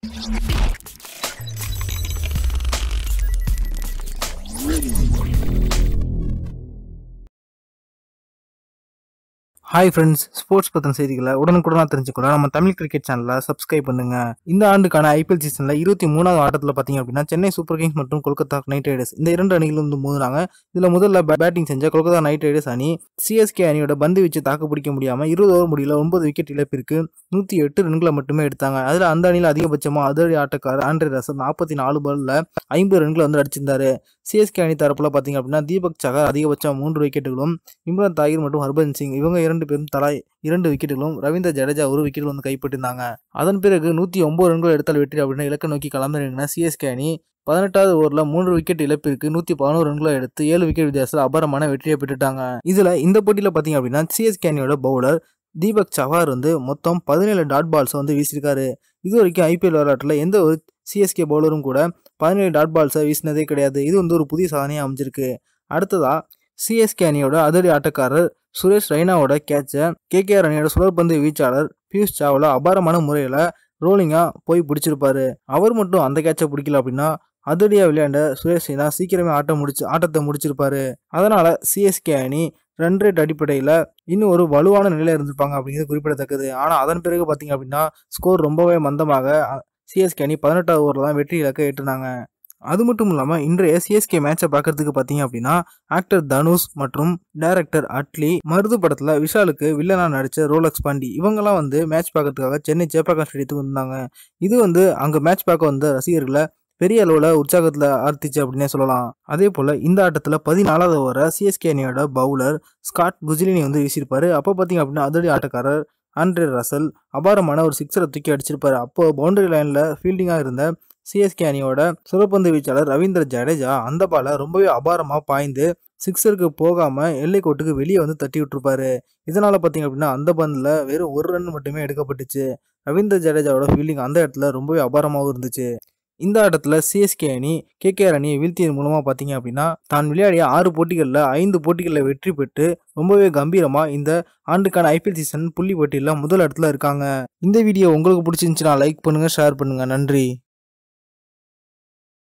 Hi friends, sports பற்றின செய்திகளை உடனுக்குடனாக தெரிஞ்சுக்கலாம் நம்ம தமிழ் கிரிக்கெட் சேனலை சப்ஸ்கிரைப் பண்ணுங்க. இந்த ஆண்டுக்கான ஐபிஎல் சீசனில் 23வது ஆட்டத்தில் பார்த்தீங்க அப்படின்னா சென்னை சூப்பர் கிங்ஸ் மற்றும் கொல்கத்தா நைட் ரைடர்ஸ் இந்த இரண்டு அணிகளும் வந்து மோதினாங்க. இதில் முதல்ல பேட்டிங் செஞ்ச கொல்கத்தா நைட் ரைடர்ஸ் அணி சிஎஸ்கே அணியோட பந்து வச்சு தாக்கு பிடிக்க முடியாமல் 20 ஓவர் முடியல 9 விக்கெட் இழப்பிற்கு 108 ரன்களை மட்டுமே எடுத்தாங்க. அதில் அந்த அணியில் அதிகபட்சமாக அதிரடி ஆட்டக்காரர் ஆண்ட்ரே ரசல் 44 பாலில் 50 ரன்களை வந்து அடிச்சிருந்தாரு. சிஎஸ்கே அணி தரப்புல பார்த்தீங்க அப்படின்னா தீபக் சகர் அதிகபட்சம் 3 விக்கெட்டுகளும், இம்ரான் தாகிர் மற்றும் ஹர்பஜன் சிங் இவங்க 2 பேரும் தலா 2 விக்கெட்டுகளும், ரவீந்திர ஜடேஜா 1 விக்கெட் வந்து கைப்பற்றிருந்தாங்க. அதன் பிறகு 109 ரன்கள் எடுத்தால் வெற்றி அப்படின்னு இலக்கை நோக்கி களமிறங்கின சிஎஸ்கே அணி 18வது ஓவரில் 3 விக்கெட் இழப்பிற்கு 111 ரன்களை எடுத்து 7 விக்கெட் வித்தியாசத்தில் அபாரமான வெற்றியை பெற்றுட்டாங்க. இதுல இந்த போட்டியில் பார்த்தீங்க அப்படின்னா சிஎஸ்கே அணியோட பவுலர் தீபக் சஹார் வந்து மொத்தம் 17 டாட் பால்ஸ் வந்து வீசியிருக்காரு. இது வரைக்கும் ஐபிஎல் வரலாற்றில் எந்த ஒரு சிஎஸ்கே பவுலரும் கூட 17 டாட் பால்ஸை வீசினதே கிடையாது. இது வந்து ஒரு புதிய சாதனையாக அமைஞ்சிருக்கு. அடுத்ததா சிஎஸ்கே அணியோட அதிரடி ஆட்டக்காரர் சுரேஷ் ரெய்னாவோட கேட்சை கேகேஆர் அணியோட சுழற்பந்து வீச்சாளர் பியூஷ் சாவ்லா அபாரமான முறையில் ரோலிங்காக போய் பிடிச்சிருப்பாரு. அவர் மட்டும் அந்த கேட்சை பிடிக்கல அப்படின்னா அதிரடியாக விளையாண்ட சுரேஷ் ரெய்னா சீக்கிரமே ஆட்டத்தை முடிச்சிருப்பாரு. அதனால சிஎஸ்கே அணி ரன் ரேட் அடிப்படையில் இன்னும் ஒரு வலுவான நிலையில் இருந்திருப்பாங்க அப்படிங்கிறது குறிப்பிடத்தக்கது. ஆனால் அதன் பிறகு பார்த்தீங்க அப்படின்னா ஸ்கோர் ரொம்பவே மந்தமாக சிஎஸ்கே அணி 18வது ஓவரில் தான் வெற்றி இலக்கை எட்டுனாங்க. அது மட்டும் இல்லாமல் இன்றைய சிஎஸ்கே மேட்சை பார்க்கறதுக்கு பார்த்தீங்க அப்படின்னா ஆக்டர் தனுஷ் மற்றும் டைரக்டர் அட்லி மருது படத்தில் விஷாலுக்கு வில்லனா நடித்த ரோலக்ஸ் பாண்டி இவங்கெல்லாம் வந்து மேட்ச் பார்க்கறதுக்காக சென்னை சேப்பாக்கம் ஸ்டேடியத்துக்கு வந்தாங்க. இது வந்து அங்கே மேட்ச் பார்க்க வந்த ரசிகர்களை பெரிய அளவில் உற்சாகத்தில் ஆர்த்திச்சு அப்படின்னே சொல்லலாம். அதே போல் இந்த ஆட்டத்தில் 14வது ஓவரை சிஎஸ்கே அணியோட பவுலர் ஸ்காட் குஜிலினி வந்து வீசியிருப்பாரு. அப்போ பார்த்தீங்க அப்படின்னா அதிரடி ஆட்டக்காரர் ஆண்ட்ரே ரசல் அபாரமான ஒரு சிக்ஸரை தூக்கி அடிச்சிருப்பாரு. அப்போ பவுண்டரி லைனில் ஃபீல்டிங்காக இருந்த சிஎஸ்கே அணியோட சுழற்பந்து வீச்சாளர் ரவீந்திர ஜடேஜா அந்த பாலை ரொம்பவே அபாரமாக பாய்ந்து சிக்ஸருக்கு போகாமல் எல்லைக்கோட்டுக்கு வெளியே வந்து தட்டி விட்டுருப்பாரு. இதனால் பார்த்தீங்க அப்படின்னா அந்த பந்தில் வெறும் 1 ரன் மட்டுமே எடுக்கப்பட்டுச்சு. ரவீந்திர ஜடேஜாவோட ஃபீல்டிங் அந்த இடத்துல ரொம்பவே அபாரமாகவும் இருந்துச்சு. இந்த ஆட்டத்தில் சிஎஸ்கே அணி கேகேஆர் அணியை வீழ்த்தியதன் மூலமாக பார்த்தீங்க அப்படின்னா தான் விளையாடிய 6 போட்டிகளில் 5 போட்டிகளில் வெற்றி பெற்று ரொம்பவே கம்பீரமாக இந்த ஆண்டுக்கான ஐபிஎல் சீசன் புள்ளி பட்டியலில் முதல் இடத்துல இருக்காங்க. இந்த வீடியோ உங்களுக்கு பிடிச்சிருந்துச்சுன்னா லைக் பண்ணுங்கள், ஷேர் பண்ணுங்கள். நன்றி.